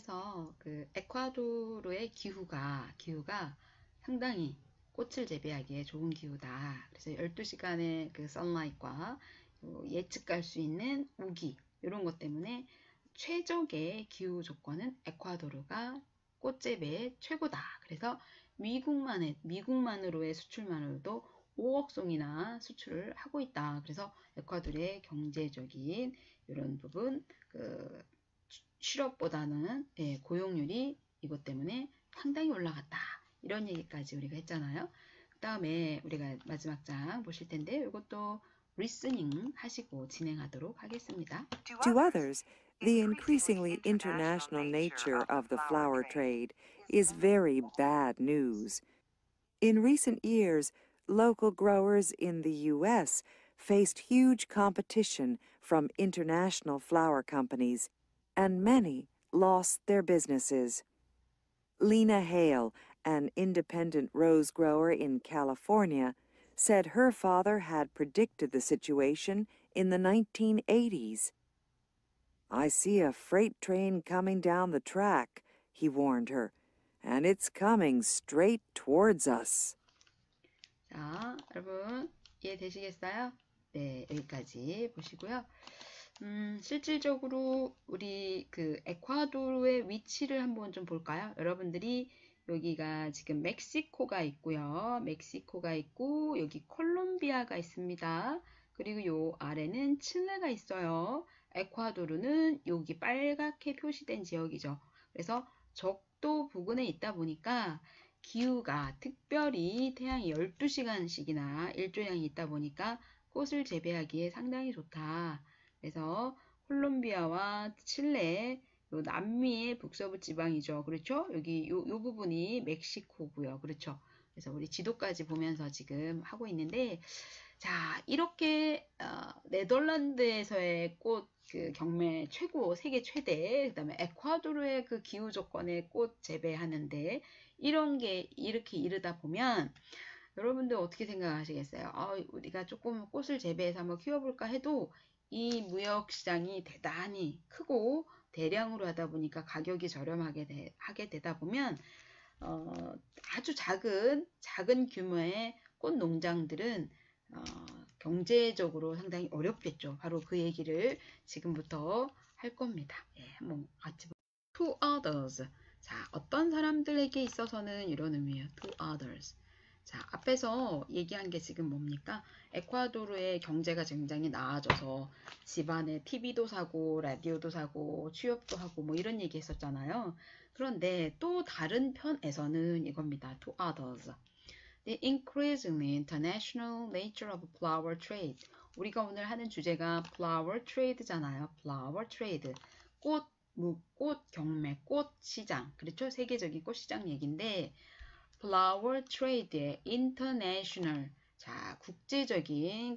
앞에서 그 에콰도르의 기후가 상당히 꽃을 재배하기에 좋은 기후다. 그래서 12시간의 그 선라이트과 예측할 수 있는 우기 이런 것 때문에 최적의 기후 조건은 에콰도르가 꽃재배에 최고다. 그래서 미국만으로의 수출만으로도 5억 송이나 수출을 하고 있다. 그래서 에콰도르의 경제적인 이런 부분, 그 실업보다는 고용률이 이것 때문에 상당히 올라갔다. 이런 얘기까지 우리가 했잖아요. 그 다음에 우리가 마지막 장 보실 텐데 이것도 리스닝 하시고 진행하도록 하겠습니다. To others, the increasingly international nature of the flower trade is very bad news. In recent years, local growers in the U.S. faced huge competition from international flower companies, and many lost their businesses. Lena Hale, an independent rose grower in California, said her father had predicted the situation in the 1980s. I see a freight train coming down the track, he warned her, and it's coming straight towards us. 자, 여러분 이해되시겠어요? 네, 여기까지 보시고요. 실질적으로 우리 그 에콰도르의 위치를 한번 좀 볼까요? 여러분들이 여기가 지금 멕시코가 있고요. 멕시코가 있고 여기 콜롬비아가 있습니다. 그리고 요 아래는 칠레가 있어요. 에콰도르는 여기 빨갛게 표시된 지역이죠. 그래서 적도 부근에 있다 보니까 기후가 특별히 태양이 12시간씩이나 일조량이 있다 보니까 꽃을 재배하기에 상당히 좋다. 그래서 콜롬비아와 칠레, 요 남미의 북서부 지방이죠. 그렇죠? 여기 요 부분이 멕시코고요. 그렇죠? 그래서 우리 지도까지 보면서 지금 하고 있는데, 자, 이렇게 네덜란드에서의 꽃 그 경매 최고, 세계 최대, 그다음에 에콰도르의 그 기후 조건의 꽃 재배하는데 이런 게 이렇게 이르다 보면 여러분들 어떻게 생각하시겠어요? 우리가 조금 꽃을 재배해서 한번 키워볼까 해도 이 무역 시장이 대단히 크고 대량으로 하다 보니까 가격이 저렴하게 하게 되다 보면 아주 작은 규모의 꽃 농장들은 경제적으로 상당히 어렵겠죠. 바로 그 얘기를 지금부터 할 겁니다. 한번 같이 to others. 자, 어떤 사람들에게 있어서는 이런 의미예요. to others. 자, 앞에서 얘기한 게 지금 뭡니까? 에콰도르의 경제가 굉장히 나아져서 집안에 TV도 사고, 라디오도 사고, 취업도 하고, 뭐 이런 얘기 했었잖아요. 그런데 또 다른 편에서는 이겁니다. to others. The increasingly international nature of flower trade. 우리가 오늘 하는 주제가 flower trade잖아요. flower trade. 꽃 경매, 꽃 시장. 그렇죠? 세계적인 꽃 시장 얘기인데 flower trade의 international. 자, 국제적인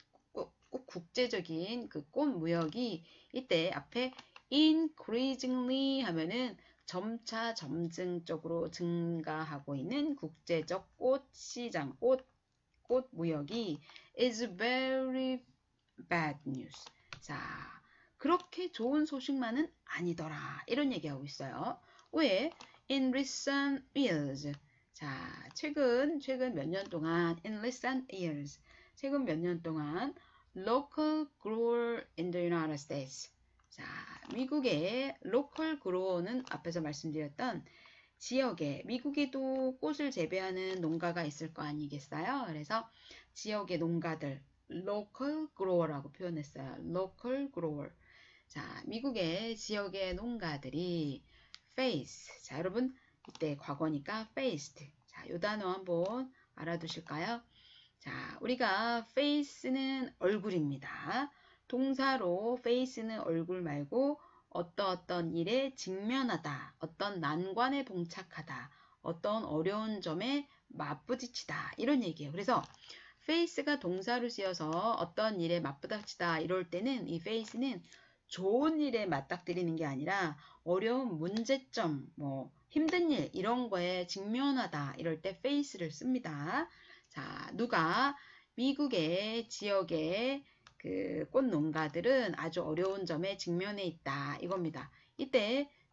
국제적인 그 꽃 무역이 이때 앞에 increasingly 하면은 점차 점증적으로 증가하고 있는 국제적 꽃 시장, 꽃 무역이 is very bad news. 자, 그렇게 좋은 소식만은 아니더라. 이런 얘기하고 있어요. 왜? In recent years. 자, 최근 몇 년 동안 in recent years. 최근 몇 년 동안 local grower in the United States. 자, 미국의 local grower는 앞에서 말씀드렸던 지역에 미국에도 꽃을 재배하는 농가가 있을 거 아니겠어요? 그래서 지역의 농가들 local grower라고 표현했어요. local grower. 자, 미국의 지역의 농가들이 face. 자, 여러분 이때 과거니까 faced. 자, 요 단어 한번 알아두실까요? 자, 우리가 face는 얼굴입니다. 동사로 face는 얼굴 말고 어떤 일에 직면하다, 어떤 난관에 봉착하다, 어떤 어려운 점에 맞부딪히다 이런 얘기예요. 그래서 face가 동사로 쓰여서 어떤 일에 맞부딪히다 이럴 때는 이 face는 좋은 일에 맞닥뜨리는 게 아니라 어려운 문제점, 뭐 힘든 일 이런 거에 직면하다 이럴 때 face를 씁니다. 자, 누가 미국의 지역의 그 꽃 농가들은 아주 어려운 점에 직면해 있다 이겁니다. 이때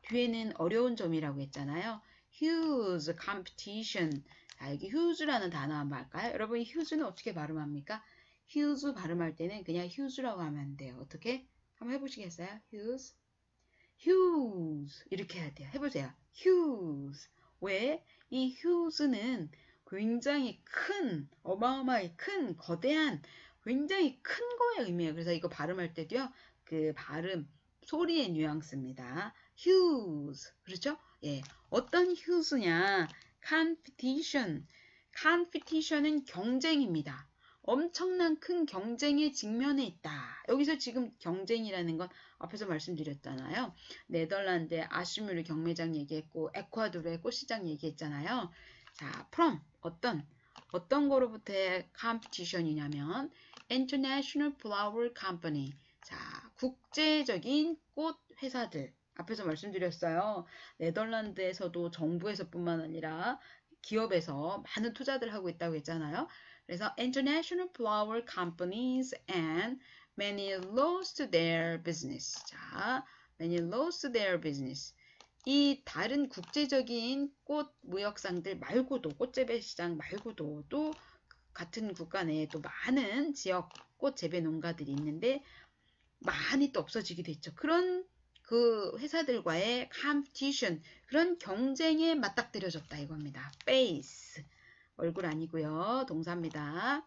뒤에는 어려운 점이라고 했잖아요. huge competition. 자, 여기 huge라는 단어 한번 할까요? 여러분, huge는 어떻게 발음합니까? huge 발음할 때는 그냥 huge라고 하면 안 돼요. 어떻게? 한번 해보시겠어요? huge. huge. 이렇게 해야 돼요. 해보세요. huge. 왜? 이 huge는 굉장히 큰, 어마어마하게 큰, 거대한, 굉장히 큰 거의 의미예요. 그래서 이거 발음할 때도요, 그 발음, 소리의 뉘앙스입니다. huge. 그렇죠? 예. 어떤 huge냐? competition. competition은 경쟁입니다. 엄청난 큰 경쟁에 직면해 있다. 여기서 지금 경쟁이라는 건 앞에서 말씀드렸잖아요. 네덜란드의 아슈뮤르 경매장 얘기했고 에콰도르의 꽃시장 얘기했잖아요. 자, from 어떤 거로부터의 competition이냐면 International Flower Company. 자, 국제적인 꽃 회사들. 앞에서 말씀드렸어요. 네덜란드에서도 정부에서뿐만 아니라 기업에서 많은 투자들 하고 있다고 했잖아요. 그래서 International Flower Companies and many lost their business. 자, many lost their business. 이 다른 국제적인 꽃 무역상들 말고도 꽃재배 시장 말고도 또 같은 국가 내에 또 많은 지역 꽃 재배 농가들이 있는데 많이 또 없어지게 됐죠. 그런 그 회사들과의 competition, 그런 경쟁에 맞닥뜨려졌다 이겁니다. face, 얼굴 아니고요. 동사입니다.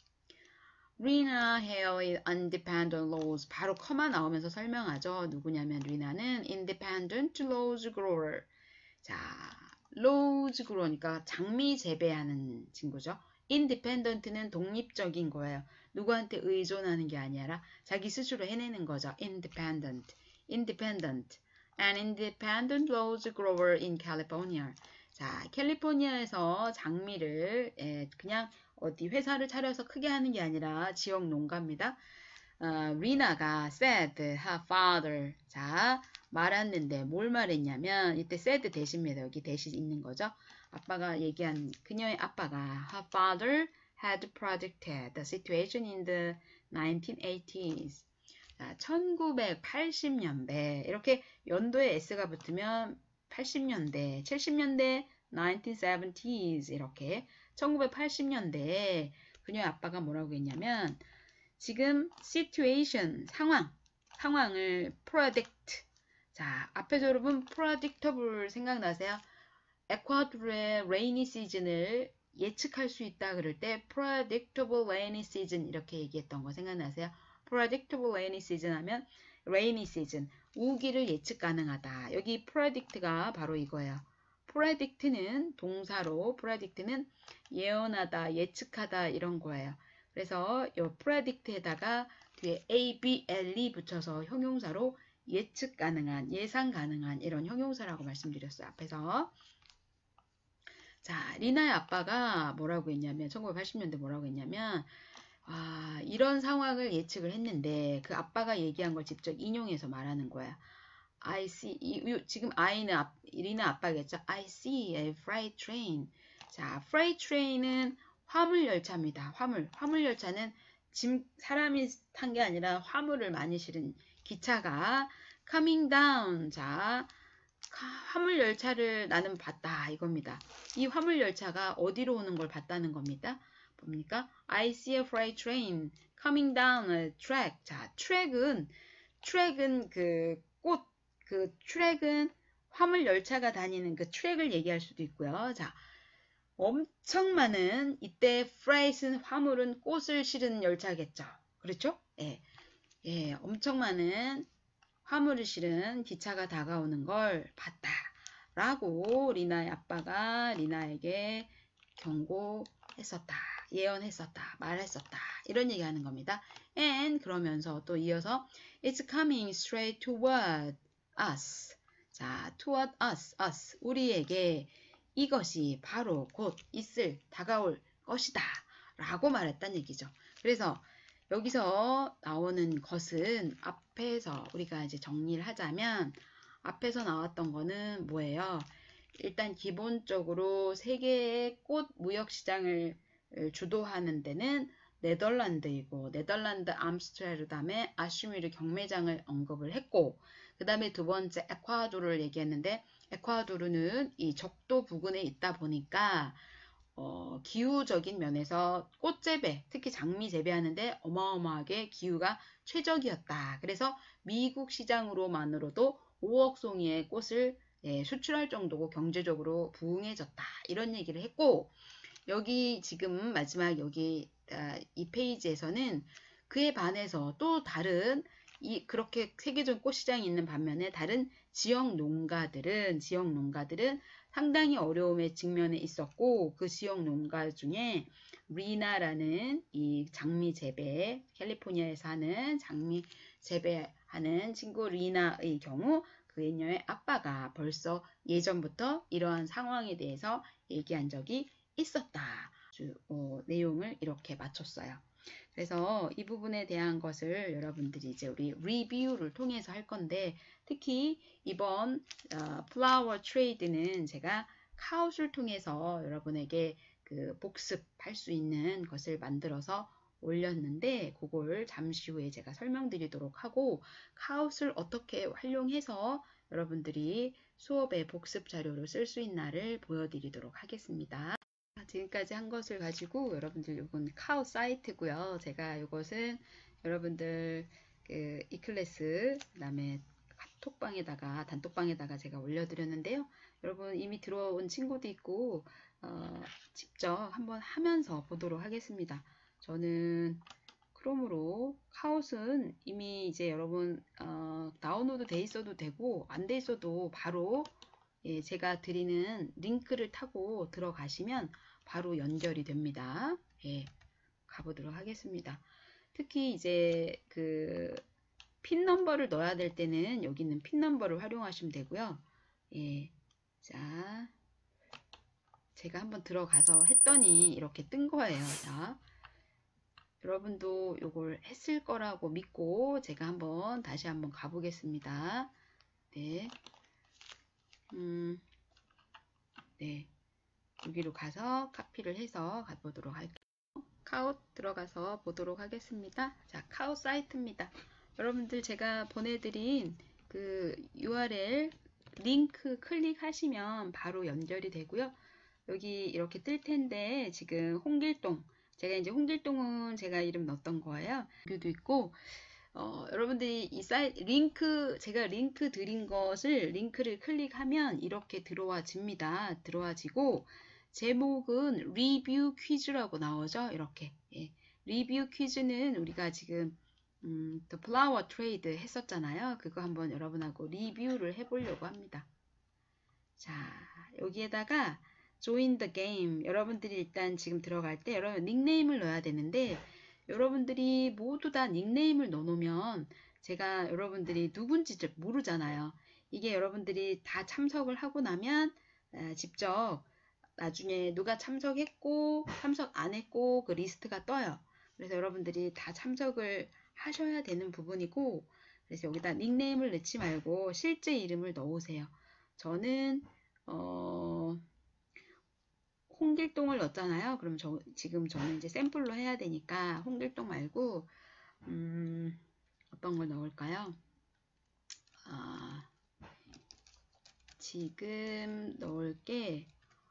리나 헤어의 independent laws. 바로 커마 나오면서 설명하죠. 누구냐면 리나는 independent rose grower. 자, rose grower니까 장미 재배하는 친구죠. independent는 독립적인 거예요. 누구한테 의존하는 게 아니라 자기 스스로 해내는 거죠. independent. independent. An independent rose grower in California. 자, 캘리포니아에서 장미를 그냥 어디 회사를 차려서 크게 하는 게 아니라 지역 농가입니다. 리나가 said her father. 자, 말했는데 뭘 말했냐면 이때 said 대신입니다. 여기 대신 있는 거죠. 아빠가 얘기한 그녀의 아빠가 her father had predicted the situation in the 1980s. 자, 1980년대 이렇게 연도에 s가 붙으면 80년대, 70년대, 1970s 이렇게 1980년대에 그녀의 아빠가 뭐라고 했냐면 지금 situation, 상황을 predict. 자, 앞에서 여러분 predictable 생각나세요? 에콰도르의 rainy season을 예측할 수 있다 그럴 때 predictable rainy season 이렇게 얘기했던 거 생각나세요? predictable rainy season 하면 rainy season, 우기를 예측 가능하다. 여기 predict가 바로 이거예요. predict는 동사로 predict는 예언하다, 예측하다 이런 거예요. 그래서 이 predict에다가 뒤에 abl이 붙여서 형용사로 예측 가능한, 예상 가능한 이런 형용사라고 말씀드렸어요. 앞에서. 자, 리나의 아빠가 뭐라고 했냐면 1980년대 뭐라고 했냐면 이런 상황을 예측을 했는데 그 아빠가 얘기한 걸 직접 인용해서 말하는 거야. I see, 지금 I는 리나 아빠겠죠? I see a freight train. 자, freight train은 화물 열차입니다. 화물 열차는 사람이 탄 게 아니라 화물을 많이 실은 기차가 coming down. 자, 화물 열차를 나는 봤다 이겁니다. 이 화물 열차가 어디로 오는 걸 봤다는 겁니다. 뭡니까? I see a freight train coming down a track. 자, 트랙은 트랙은 화물 열차가 다니는 그 트랙을 얘기할 수도 있고요. 자, 엄청 많은 이때 freight은 화물은 꽃을 실은 열차겠죠. 그렇죠? 예, 엄청 많은 화물을 실은 기차가 다가오는 걸 봤다. 라고 리나의 아빠가 리나에게 경고했었다. 예언했었다. 말했었다. 이런 얘기 하는 겁니다. And 그러면서 또 이어서 It's coming straight toward us. 자, toward us. 우리에게 이것이 바로 곧 다가올 것이다. 라고 말했단 얘기죠. 그래서 여기서 나오는 것은 앞에서 우리가 이제 정리를 하자면 앞에서 나왔던 거는 뭐예요? 일단 기본적으로 세계의 꽃 무역 시장을 주도하는 데는 네덜란드이고 네덜란드 암스테르담의 아슈미르 경매장을 언급을 했고 그 다음에 두 번째 에콰도르를 얘기했는데 에콰도르는 이 적도 부근에 있다 보니까 기후적인 면에서 꽃재배, 특히 장미 재배하는데 어마어마하게 기후가 최적이었다. 그래서 미국 시장으로만으로도 5억 송이의 꽃을 수출할 정도고 경제적으로 부흥해졌다. 이런 얘기를 했고 여기 지금 마지막 여기 이 페이지에서는 그에 반해서 또 다른 그렇게 세계적 꽃시장이 있는 반면에 다른 지역 농가들은 상당히 어려움에 직면해 있었고 그 지역 농가 중에 리나라는 이 장미 재배 캘리포니아에 사는 장미 재배하는 친구 리나의 경우 그녀의 아빠가 벌써 예전부터 이러한 상황에 대해서 얘기한 적이 있었다. 내용을 이렇게 마쳤어요. 그래서 이 부분에 대한 것을 여러분들이 이제 우리 리뷰를 통해서 할 건데 특히 이번 플라워 트레이드는 제가 카웃을 통해서 여러분에게 그 복습할 수 있는 것을 만들어서 올렸는데 그걸 잠시 후에 제가 설명드리도록 하고 카웃을 어떻게 활용해서 여러분들이 수업에 복습 자료로 쓸 수 있나를 보여드리도록 하겠습니다. 지금까지 한 것을 가지고 여러분들 요건 카우 사이트고요. 제가 이것은 여러분들 그 이클래스 그다음에 톡방에다가 단톡방에다가 제가 올려드렸는데요. 여러분 이미 들어온 친구도 있고 직접 한번 하면서 보도록 하겠습니다. 저는 크롬으로 카웃은 이미 이제 여러분 다운로드 돼 있어도 되고 안 돼 있어도 바로 제가 드리는 링크를 타고 들어가시면 바로 연결이 됩니다. 가보도록 하겠습니다. 특히 이제 그 핀 넘버를 넣어야 될 때는 여기 있는 핀 넘버를 활용하시면 되고요. 자, 제가 한번 들어가서 했더니 이렇게 뜬 거예요. 자, 여러분도 이걸 했을 거라고 믿고 제가 다시 한번 가보겠습니다. 네. 네. 여기로 가서 카피를 해서 가보도록 할게요. 카웃 들어가서 보도록 하겠습니다. 자, 카웃 사이트입니다. 여러분들 제가 보내드린 그 URL 링크 클릭하시면 바로 연결이 되고요. 여기 이렇게 뜰 텐데 지금 홍길동 제가 이제 홍길동은 제가 이름 넣었던 거예요. 여기도 있고 여러분들이 이 사이트 링크 제가 링크 드린 것을 링크를 클릭하면 이렇게 들어와집니다. 들어와지고 제목은 리뷰 퀴즈라고 나오죠. 이렇게 리뷰 퀴즈는 우리가 지금 The Flower Trade 했었잖아요. 그거 한번 여러분하고 리뷰를 해보려고 합니다. 자, 여기에다가 Join the Game 여러분들이 일단 지금 들어갈 때 여러분 닉네임을 넣어야 되는데 여러분들이 모두 다 닉네임을 넣어놓으면 제가 여러분들이 누군지 모르잖아요. 이게 여러분들이 다 참석을 하고 나면 직접 나중에 누가 참석했고 참석 안 했고 그 리스트가 떠요. 그래서 여러분들이 다 참석을 하셔야 되는 부분이고 그래서 여기다 닉네임을 넣지 말고 실제 이름을 넣으세요. 저는 홍길동을 넣었잖아요. 그럼 지금 저는 이제 샘플로 해야 되니까 홍길동 말고 어떤 걸 넣을까요? 지금 넣을 게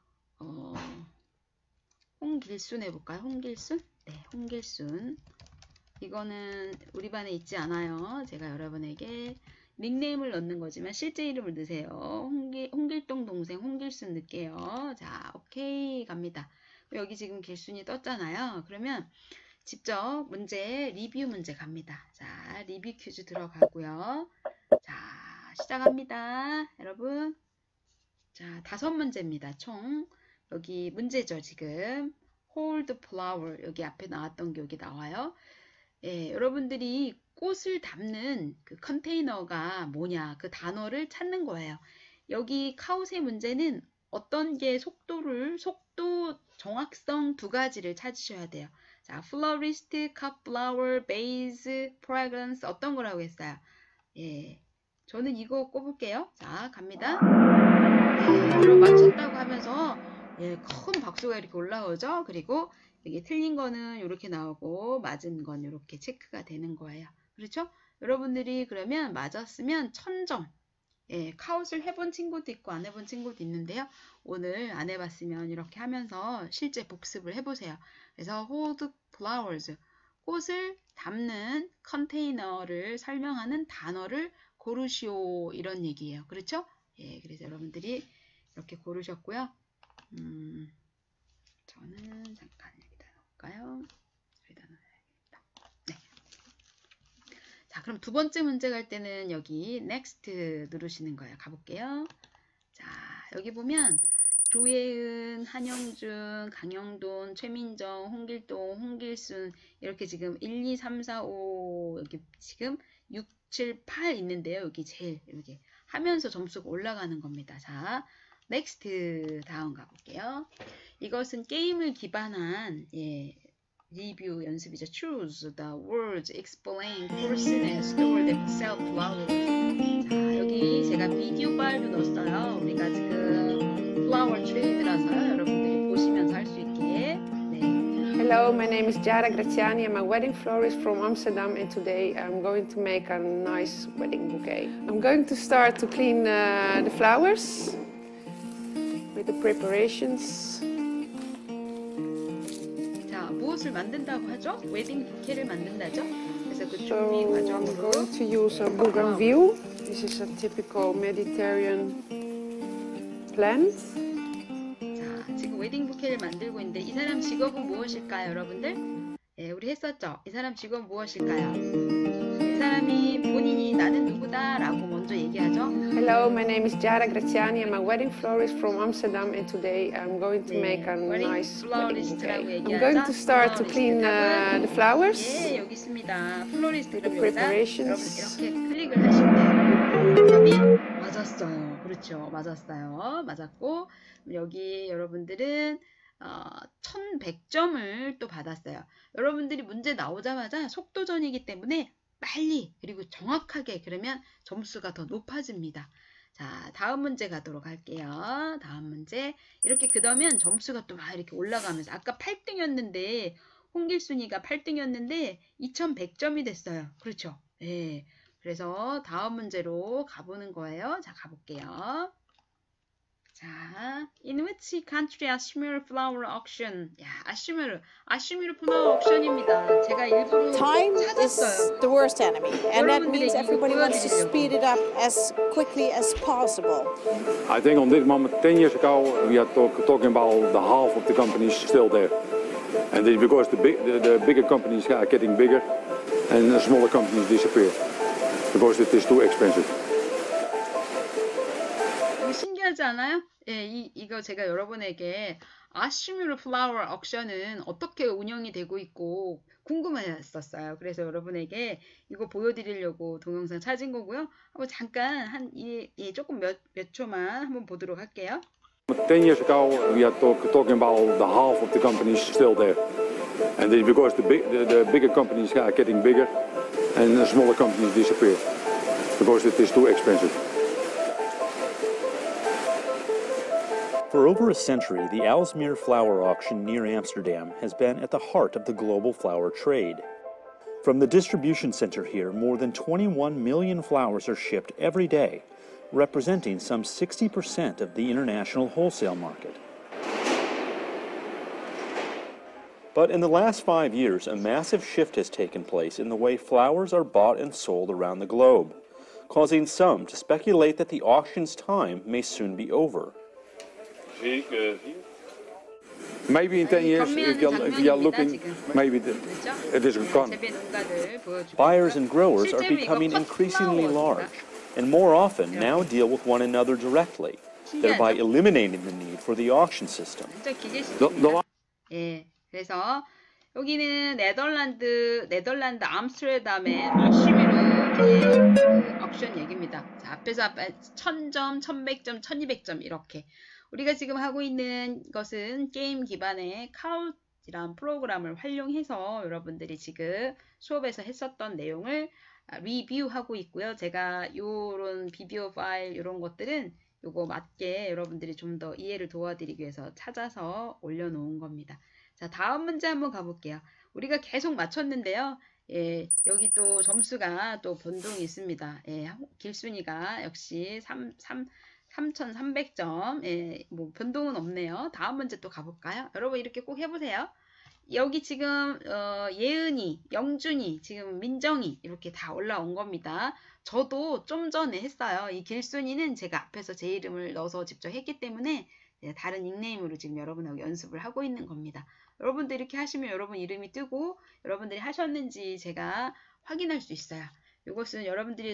홍길순 해볼까요? 홍길순? 네, 홍길순. 이거는 우리 반에 있지 않아요. 제가 여러분에게 닉네임을 넣는 거지만 실제 이름을 넣으세요. 홍길동 동생 홍길순 넣을게요. 자, 오케이 갑니다. 여기 지금 길순이 떴잖아요. 그러면 직접 리뷰 문제 갑니다. 자, 리뷰 퀴즈 들어가고요. 자, 시작합니다. 여러분. 자, 5문제입니다. 총. 여기 문제죠, 지금. hold flower. 여기 앞에 나왔던 게 여기 나와요. 여러분들이 꽃을 담는 그 컨테이너가 뭐냐, 그 단어를 찾는 거예요. 여기 카웃의 문제는 어떤 게 속도, 정확성 두 가지를 찾으셔야 돼요. 자, florist, cut flower, vase, fragrance 어떤 거라고 했어요? 저는 이거 꼽을게요. 자, 갑니다. 여러분 맞췄다고 하면서 큰 박수가 이렇게 올라오죠. 그리고 여기 틀린 거는 이렇게 나오고 맞은 건 이렇게 체크가 되는 거예요. 그렇죠? 여러분들이 그러면 맞았으면 1000점. 예, 카웃을 해본 친구도 있고 안 해본 친구도 있는데요. 오늘 안 해봤으면 이렇게 하면서 실제 복습을 해보세요. 그래서 hold flowers, 꽃을 담는 컨테이너를 설명하는 단어를 고르시오 이런 얘기예요. 그렇죠? 예, 그래서 여러분들이 이렇게 고르셨고요. 저는 잠깐 여기다 넣을까요? 여기다 넣어야겠다. 네. 자, 그럼 두 번째 문제 갈 때는 여기 next 누르시는 거예요. 가볼게요. 자, 여기 보면 조혜은, 한영준, 강영돈, 최민정, 홍길동, 홍길순 이렇게 지금 1, 2, 3, 4, 5 여기 지금 6, 7, 8 있는데요. 여기 제일 이렇게 하면서 점수가 올라가는 겁니다. 자, next 다음 가볼게요. 이것은 게임을 기반한 리뷰 연습이죠. Choose the words, explain, person, and store themselves flowers. 자, 여기 제가 비디오 파일도 넣었어요. 우리가 지금 flower trade라서요. 여러분들이 보시면서 할 수 있게. 네. Hello, my name is Jara Graziani. I'm a wedding florist from Amsterdam, and today I'm going to make a nice wedding bouquet. I'm going to start to clean the flowers with the preparations. 무엇을 만든다고 하죠? 웨딩 부케를 만든다죠? 그래서 그 준비 So I'm 과정으로 going to use a bougainville. This is a typical Mediterranean plant. 자, 지금 웨딩 부케를 만들고 있는데 이 사람 직업은 무엇일까요, 여러분들? 예, 우리 했었죠? 이 사람 직업은 무엇일까요? 이 사람이 본인이 나는 누구다 라고 먼저 얘기하죠? Hello, my name is Jara Graziani. I'm a wedding florist from Amsterdam, and today I'm going to make a nice wedding bouquet. I'm going to start to clean the flowers. 예, 여기 있습니다. 플로리스트 그럼 The 여기다 여러분 preparations. 이렇게 클릭을 하시면 돼요. 답이 맞았어요. 그렇죠. 맞았어요. 맞았고 여기 여러분들은 1100점을 또 받았어요. 여러분들이 문제 나오자마자 속도전이기 때문에 빨리 그리고 정확하게 그러면 점수가 더 높아집니다. 자, 다음 문제 가도록 할게요. 다음 문제. 이렇게 그러면 점수가 또 막 이렇게 올라가면서 아까 8등이었는데 홍길순이가 8등이었는데 2100점이 됐어요. 그렇죠? 네. 그래서 다음 문제로 가보는 거예요. 자, 가볼게요. 자, in which country Ashmere flower auction? 야, 아쉬미르 flower auction입니다. 제가 일부러 Time 찾았어요. is the worst enemy, and that means everybody wants to 보여드리려고. speed it up as quickly as possible. I think on this moment, 10 years ago, we are talking about the half of the companies still there. And it's because the bigger companies are getting bigger and the smaller companies disappear. Because it is too expensive. 이거 신기하지 않아요? 예, 이거 제가 여러분에게 아쉬미르 플라워 옥션은 어떻게 운영이 되고 있고 궁금했었어요. 그래서 여러분에게 이거 보여드리려고 동영상 찾은 거고요. 한번 잠깐 조금 몇 초만 한번 보도록 할게요. 10 years ago, we are talking about the half of the companies still there. And it's because the bigger companies are getting bigger and the smaller companies disappear. Because it is too expensive. For over a century, the Aalsmeer flower auction near Amsterdam has been at the heart of the global flower trade. From the distribution center here, more than 21 million flowers are shipped every day, representing some 60% of the international wholesale market. But in the last 5 years, a massive shift has taken place in the way flowers are bought and sold around the globe, causing some to speculate that the auction's time may soon be over. Maybe in 10 years, if you are looking, maybe it is gone. Buyers and growers are becoming increasingly large, and more often now deal with one another directly, thereby eliminating the need for the auction system. 예, 그래서 여기는 네덜란드 암스테르담의 아쉬미르 옥션 얘기입니다. 자, 앞에 1000점, 1100점, 1200점 이렇게. 우리가 지금 하고 있는 것은 게임 기반의 카웃이란 프로그램을 활용해서 여러분들이 지금 수업에서 했었던 내용을 리뷰하고 있고요. 제가 요런 비디오 파일 이런 것들은 요거 맞게 여러분들이 좀 더 이해를 도와드리기 위해서 찾아서 올려놓은 겁니다. 자, 다음 문제 한번 가볼게요. 우리가 계속 맞췄는데요. 예, 여기 또 점수가 또 변동이 있습니다. 예, 길순이가 역시 3,300점. 예, 뭐 변동은 없네요. 다음 문제 또 가볼까요? 여러분 이렇게 꼭 해보세요. 여기 지금 예은이, 영준이, 지금 민정이 이렇게 다 올라온 겁니다. 저도 좀 전에 했어요. 이 길순이는 제가 앞에서 제 이름을 넣어서 직접 했기 때문에 다른 닉네임으로 지금 여러분하고 연습을 하고 있는 겁니다. 여러분들 이렇게 하시면 여러분 이름이 뜨고 여러분들이 하셨는지 제가 확인할 수 있어요. 이것은 여러분들이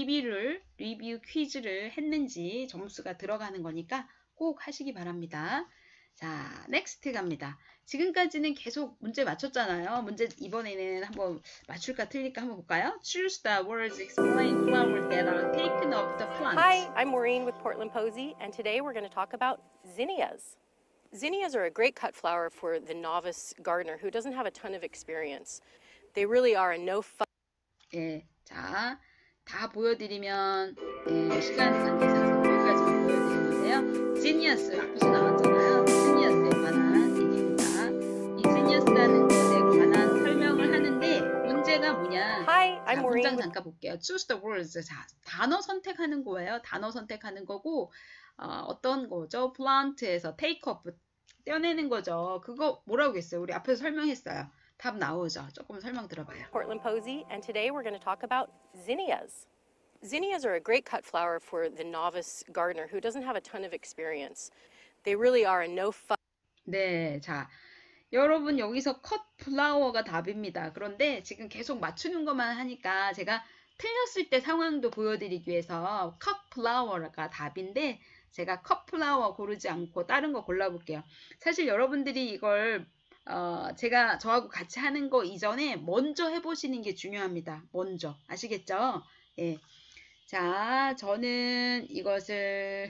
리뷰 퀴즈를 했는지 점수가 들어가는 거니까 꼭 하시기 바랍니다. 자, 넥스트 갑니다. 지금까지는 계속 문제 맞췄잖아요. 문제 이번에는 한번 맞출까 틀릴까 한번 볼까요? Choose the words, explain flowers that are taken off the plant. Hi, I'm Maureen with Portland Posey, and today we're going to talk about zinnias. Zinnias are a great cut flower for the novice gardener who doesn't have a ton of experience. They really are a no-fuss. 예, 자, 다 보여드리면 시간 관계상 여기까지만 보여드리는데요. zinnias 앞에서 나왔잖아요. zinnias에 관한 얘기입니다. 이 zinnias라는 것에 관한 설명을 하는데 문제가 뭐냐? Hi, I'm 자, Maureen. 문장 잠깐 볼게요. Choose the words. 자, 단어 선택하는 거예요. 단어 선택하는 거고 어떤 거죠? plant에서 take off 떼어내는 거죠. 그거 뭐라고 했어요? 우리 앞에서 설명했어요. 답 나오죠? 조금 설명 들어봐요. Portland Posey, and today we're going to talk about zinnias. Zinnias are a great cut flower for the novice gardener who doesn't have a ton of experience. They really are a no-fuss. 네, 자, 여러분 여기서 컷 플라워가 답입니다. 그런데 지금 계속 맞추는 것만 하니까 제가 틀렸을 때 상황도 보여드리기 위해서 컷 플라워가 답인데 제가 컷 플라워 고르지 않고 다른 거 골라볼게요. 사실 여러분들이 이걸 제가 저하고 같이 하는 거 이전에 먼저 해보시는 게 중요합니다. 먼저 아시겠죠? 예. 자, 저는 이것을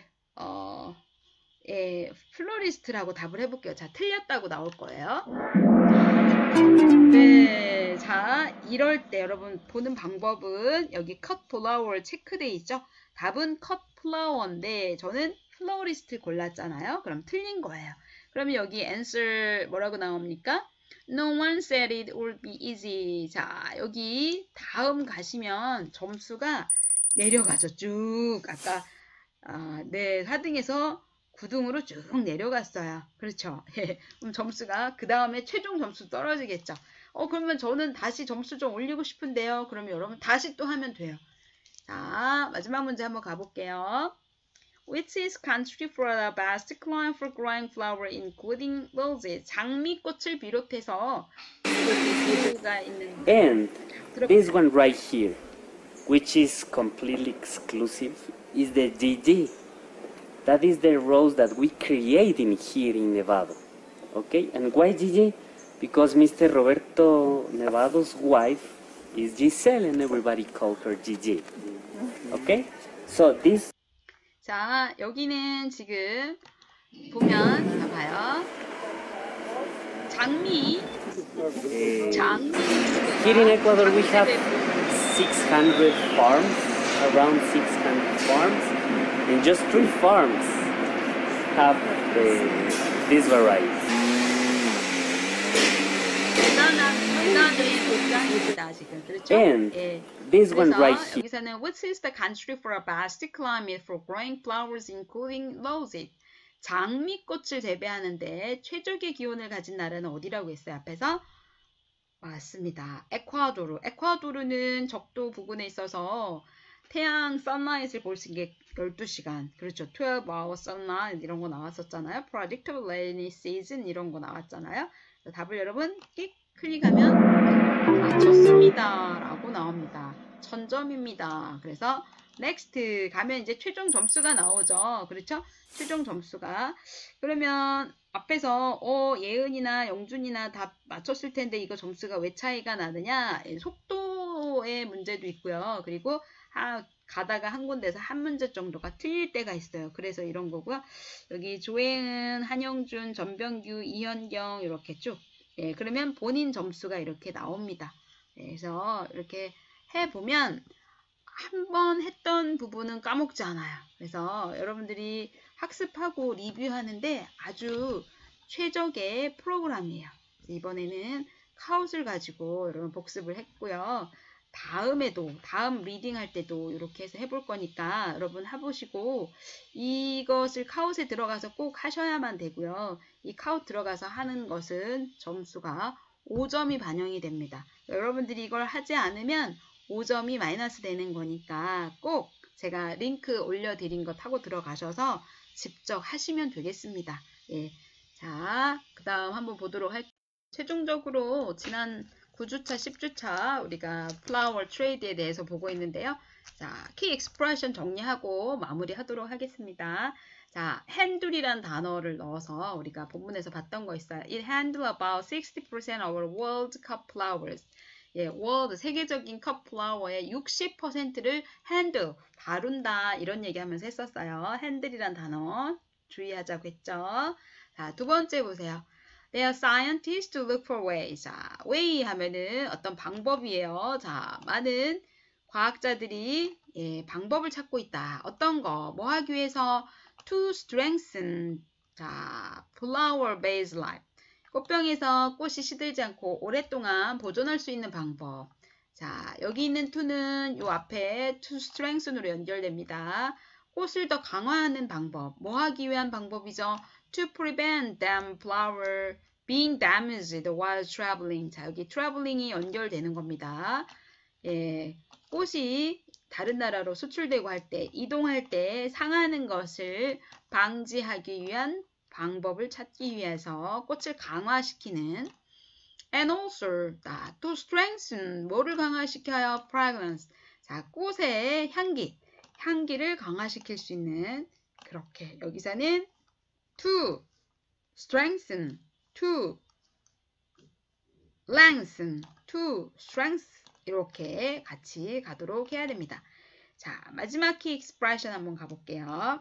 플로리스트라고 답을 해볼게요. 자, 틀렸다고 나올 거예요. 네, 자, 이럴 때 여러분 보는 방법은 여기 cut flower 체크돼 있죠? 답은 cut flower인데 저는 플로리스트 골랐잖아요. 그럼 틀린 거예요. 그러면 여기 answer 뭐라고 나옵니까? No one said it would be easy. 자, 여기 다음 가시면 점수가 내려가죠. 쭉 아까 네, 4등에서 9등으로 쭉 내려갔어요. 그렇죠? 그럼 점수가 그 다음에 최종 점수 떨어지겠죠. 그러면 저는 다시 점수 좀 올리고 싶은데요. 그러면 여러분 다시 또 하면 돼요. 자, 마지막 문제 한번 가볼게요. Which is country for the best climate for growing flower including roses? 장미꽃을 비롯해서 제주가 있는 And this one right here, which is completely exclusive, is the GG. That is the rose that we create in here in Nevado. Okay, and why GG? Because Mr. Roberto Nevado's wife is Giselle and everybody called her GG. Okay, so this. 자, 여기는 지금 보면 자 봐요. 장미. Here in Ecuador we have 600 farms, around 600 farms, and just 3 farms have this variety. And this one right here. 여기서는 What is the country for a best climate for growing flowers including roses? 장미꽃을 재배하는데 최적의 기온을 가진 나라는 어디라고 했어요? 앞에서 맞습니다. 에콰도르. 에콰도르는 적도 부근에 있어서 태양 선라이즈를 볼 수 있는 게 12시간. 그렇죠. 12-hour sunlight 이런 거 나왔었잖아요. Predictable rainy season 이런 거 나왔잖아요. 답을 여러분 클릭하면 맞췄습니다 라고 나옵니다. 1000점입니다. 그래서 next 가면 이제 최종 점수가 나오죠. 그렇죠? 최종 점수가. 그러면 앞에서 예은이나 영준이나 다 맞췄을 텐데 이거 점수가 왜 차이가 나느냐? 속도의 문제도 있고요. 그리고 가다가 한 군데서 한 문제 정도가 틀릴 때가 있어요. 그래서 이런 거고요. 여기 조혜은, 한영준, 전병규, 이현경 이렇게 쭉. 예, 그러면 본인 점수가 이렇게 나옵니다. 그래서 이렇게 해보면 한 번 했던 부분은 까먹지 않아요. 그래서 여러분들이 학습하고 리뷰하는데 아주 최적의 프로그램이에요. 이번에는 카웃을 가지고 여러분 복습을 했고요. 다음 리딩 할 때도 이렇게 해서 해볼 거니까 여러분 해보시고 이것을 카웃에 들어가서 꼭 하셔야만 되고요. 이 카웃 들어가서 하는 것은 점수가 5점이 반영이 됩니다. 여러분들이 이걸 하지 않으면 5점이 마이너스 되는 거니까 꼭 제가 링크 올려드린 거 타고 들어가셔서 직접 하시면 되겠습니다. 예. 자, 그 다음 한번 보도록 할게요. 최종적으로 지난 9주차, 10주차 우리가 플라워 트레이드에 대해서 보고 있는데요. 자, 키 익스프레션 정리하고 마무리하도록 하겠습니다. 자, handle이란 단어를 넣어서 우리가 본문에서 봤던 거 있어요. It handles about 60% of our world cup flowers. 예, 월드 세계적인 컵 플라워의 60%를 handle, 다룬다 이런 얘기하면서 했었어요. handle이란 단어 주의하자고 했죠. 자, 두 번째 보세요. They are scientists to look for ways. 자, way 하면은 어떤 방법이에요. 자, 많은 과학자들이 방법을 찾고 있다. 어떤 거? 뭐 하기 위해서? To strengthen 자, flower based life. 꽃병에서 꽃이 시들지 않고 오랫동안 보존할 수 있는 방법. 자, 여기 있는 to는 요 앞에 to strengthen으로 연결됩니다. 꽃을 더 강화하는 방법. 뭐 하기 위한 방법이죠? To prevent them flower being damaged while traveling. 자, 여기 traveling이 연결되는 겁니다. 예, 꽃이 다른 나라로 수출되고 할 때, 이동할 때 상하는 것을 방지하기 위한 방법을 찾기 위해서 꽃을 강화시키는 and also to strengthen 뭐를 강화시켜요? fragrance. 자, 꽃의 향기를 강화시킬 수 있는 그렇게 여기서는 to strengthen, to lengthen, to strength 이렇게 같이 가도록 해야 됩니다. 자, 마지막 키 익스프레션 한번 가볼게요.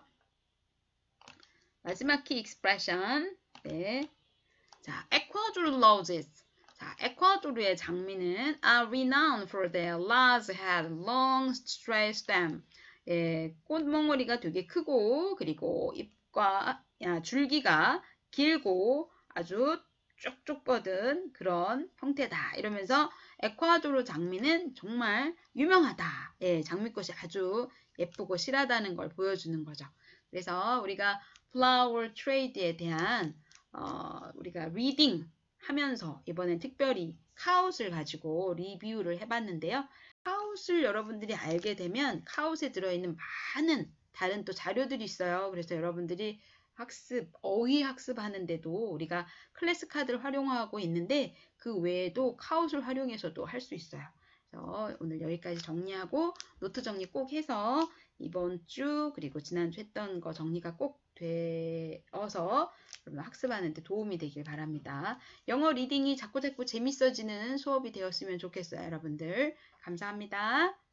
마지막 키 익스프레션. 네. 자, Ecuador roses. 자, 에콰도르의 장미는 are renowned for their large head, long straight stem. 예, 꽃몽우리가 되게 크고 그리고 잎과 줄기가 길고 아주 쭉쭉 뻗은 그런 형태다. 이러면서 에콰도르 장미는 정말 유명하다. 예, 장미꽃이 아주 예쁘고 실하다는 걸 보여주는 거죠. 그래서 우리가 플라워 트레이드에 대한 우리가 리딩 하면서 이번엔 특별히 카웃을 가지고 리뷰를 해봤는데요. 카웃을 여러분들이 알게 되면 카웃에 들어있는 많은 다른 또 자료들이 있어요. 그래서 여러분들이 어휘 학습하는데도 우리가 클래스 카드를 활용하고 있는데 그 외에도 카웃을 활용해서도 할 수 있어요. 그래서 오늘 여기까지 정리하고 노트 정리 꼭 해서 이번 주 그리고 지난주 했던 거 정리가 꼭 되어서 학습하는 데 도움이 되길 바랍니다. 영어 리딩이 자꾸 재밌어지는 수업이 되었으면 좋겠어요. 여러분들 감사합니다.